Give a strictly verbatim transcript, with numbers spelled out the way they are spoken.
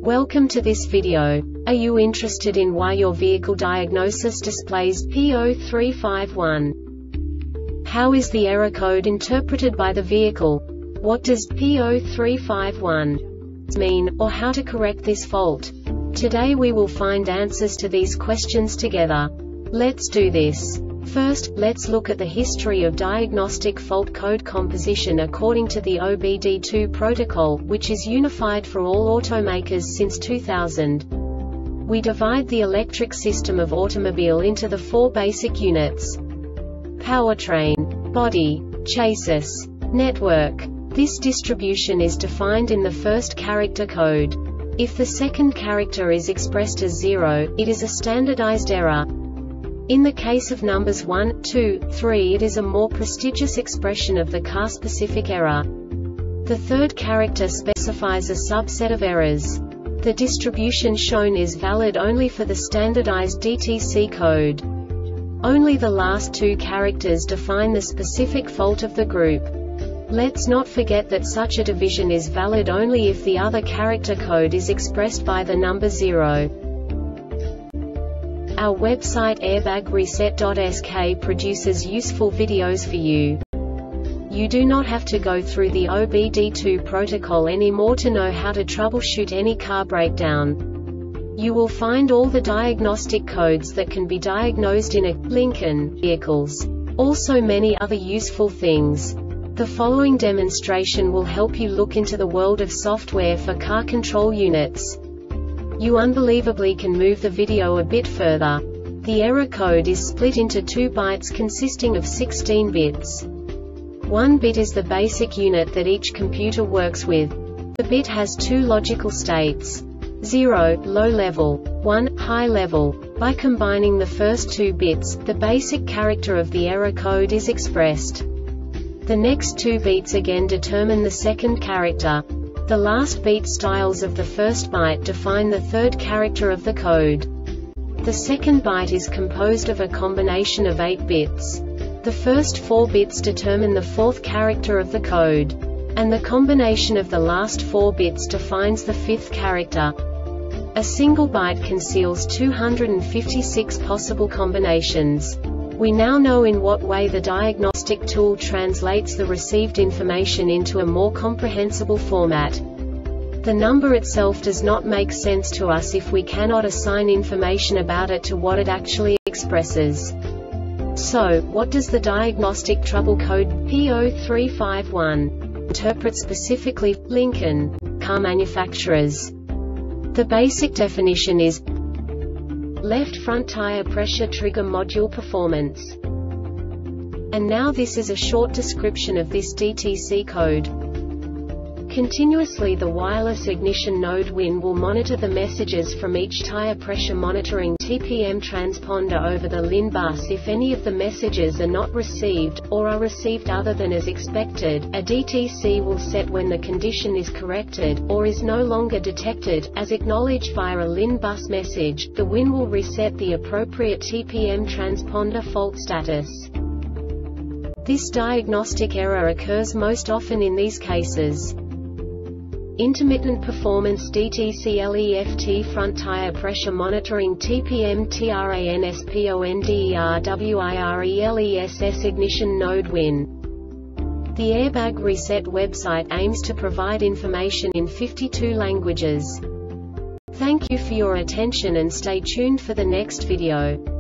Welcome to this video. Are you interested in why your vehicle diagnosis displays P zero three five one? How is the error code interpreted by the vehicle? What does P zero three five one mean, or how to correct this fault? Today we will find answers to these questions together. Let's do this. First, let's look at the history of diagnostic fault code composition according to the O B D two protocol, which is unified for all automakers since two thousand. We divide the electric system of automobile into the four basic units: powertrain, body, chassis, network. This distribution is defined in the first character code. If the second character is expressed as zero, it is a standardized error. In the case of numbers one, two, three, it is a more prestigious expression of the car-specific error. The third character specifies a subset of errors. The distribution shown is valid only for the standardized D T C code. Only the last two characters define the specific fault of the group. Let's not forget that such a division is valid only if the other character code is expressed by the number zero. Our website airbag reset dot S K produces useful videos for you. You do not have to go through the O B D two protocol anymore to know how to troubleshoot any car breakdown. You will find all the diagnostic codes that can be diagnosed in a Lincoln vehicles. Also many other useful things. The following demonstration will help you look into the world of software for car control units. You unbelievably can move the video a bit further. The error code is split into two bytes consisting of sixteen bits. One bit is the basic unit that each computer works with. The bit has two logical states: zero, low level, one, high level. By combining the first two bits, the basic character of the error code is expressed. The next two beats again determine the second character. The last beat styles of the first byte define the third character of the code. The second byte is composed of a combination of eight bits. The first four bits determine the fourth character of the code. And the combination of the last four bits defines the fifth character. A single byte conceals two hundred fifty-six possible combinations. We now know in what way the diagnostic tool translates the received information into a more comprehensible format. The number itself does not make sense to us if we cannot assign information about it to what it actually expresses. So, what does the diagnostic trouble code P zero three five one interpret specifically for Lincoln car manufacturers? The basic definition is left front tire pressure trigger module performance. And now this is a short description of this D T C code. Continuously the wireless ignition node W I N will monitor the messages from each tire pressure monitoring T P M transponder over the L I N bus. If any of the messages are not received, or are received other than as expected, a D T C will set when the condition is corrected, or is no longer detected, as acknowledged via a L I N bus message. The W I N will reset the appropriate T P M transponder fault status. This diagnostic error occurs most often in these cases: intermittent performance D T C left front tire pressure monitoring T P M transponderwireless ignition node W I N. The Airbag Reset website aims to provide information in fifty-two languages. Thank you for your attention and stay tuned for the next video.